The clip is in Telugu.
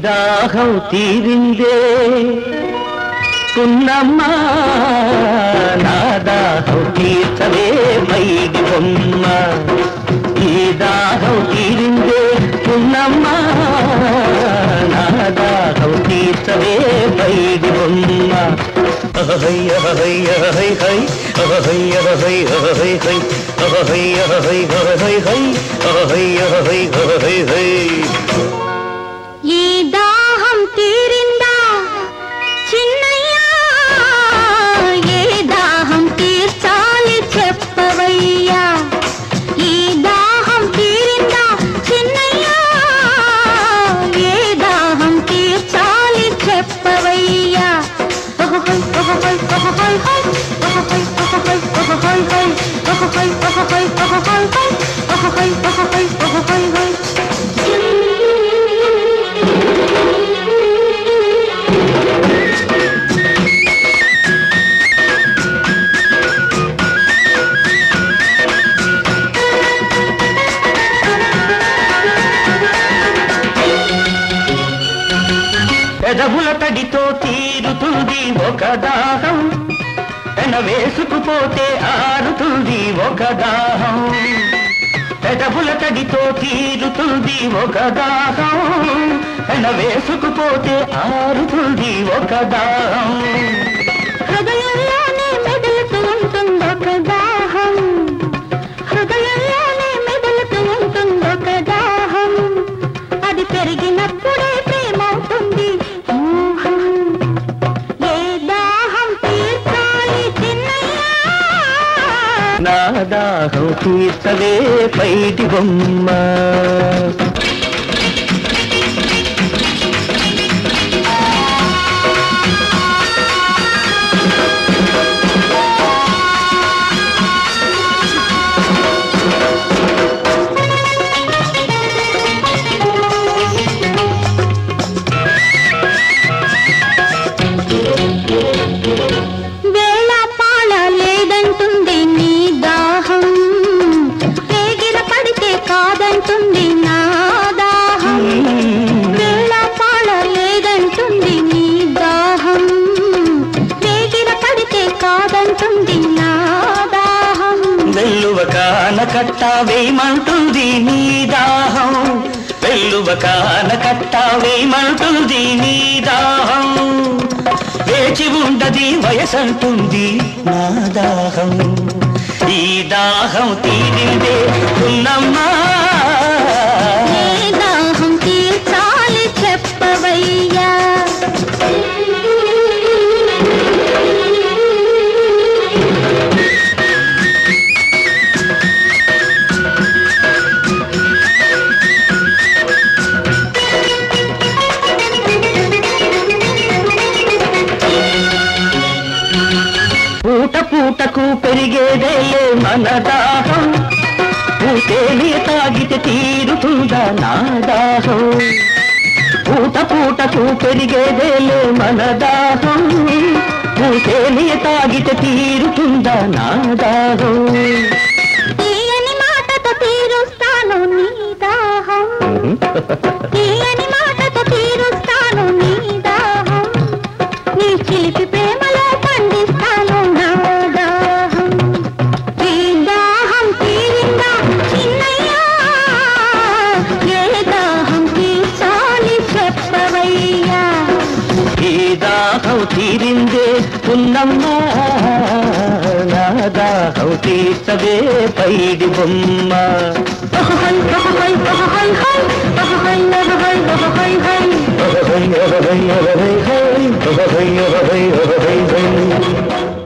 దాహం తీరిందే పున్నమ్మ నా దాహం తీర్చవే పైడి బొమ్మ ఈ దాహం తీరిందే పున్నమ్మ నా దాహం తీర్చవే పైడి బొమ్మ అహయ్య హయ్య హై హై అహయ్య హై హై హై అహయ్య హై హై హై అహయ్య హై హై హై ఈ దాహం తీరిందా చిన్నయ్యా ఏ దాహం తీర్చాలి చెప్పవయ్యా ఈ దాహం తీరిందా చిన్నయ్యా ఏ దాహం తీర్చాలి చెప్పవయ్యా పెదవుల తడితో తీరుతుంది ఒక దాహం పెన వేసుకుపోతే ఆరుతుంది ఒక దాహం పెదవుల తడితో తీరుతుంది ఒక దాహం పెన వేసుకుపోతే ఆరుతుంది ఒక దాహం హృదయంలోనే మెదులుతూ ఉంటుంది ఒక దాహం హృదయంలోనే మెదులుతూ ఉంటుంది ఒక దాహం అది పెరిగినప్పుడే ప్రేమవుతుంది ఏ దాహం తీర్చాలి చిన్నయ్యా నా దాహం తీర్చవే పైటి బొమ్మ వెల్లువ కాన కట్ట వేయమంటుంది నీ దాహం వెల్లువ కాన కట్ట వేయమంటుంది నీ దాహం వేచి ఉండది వయసంటుంది నా దాహం ఈ దాహం తీరిందే ఉన్నమ్మా దాహం తీర్చాలి చెప్పవయ్యా పూట పూటకు పెరిగేదే మన దాహం పూటేలి తాగితే తీరుతుందా నా దాహం పూట పూటకు పెరిగేదే మన దాహం పూటేలి తాగితే తీరుతుందా నా దాహం తీయని మాటతో తీరుస్తాను నీ దాహం తీయని మాటతో తీరుస్తాను నీ దాహం నీ చిలిపి ప్రేమలో పండిస్తాను నా దాహం ఈ దాహం తీరిందా చిన్నయ్యా ఏ దాహం తీర్చాలి చెప్పవయ్యా ఈ దాహం తీరిందే పున్నమ్మా నా దాహం తీర్చవే పైడి బొమ్మ హై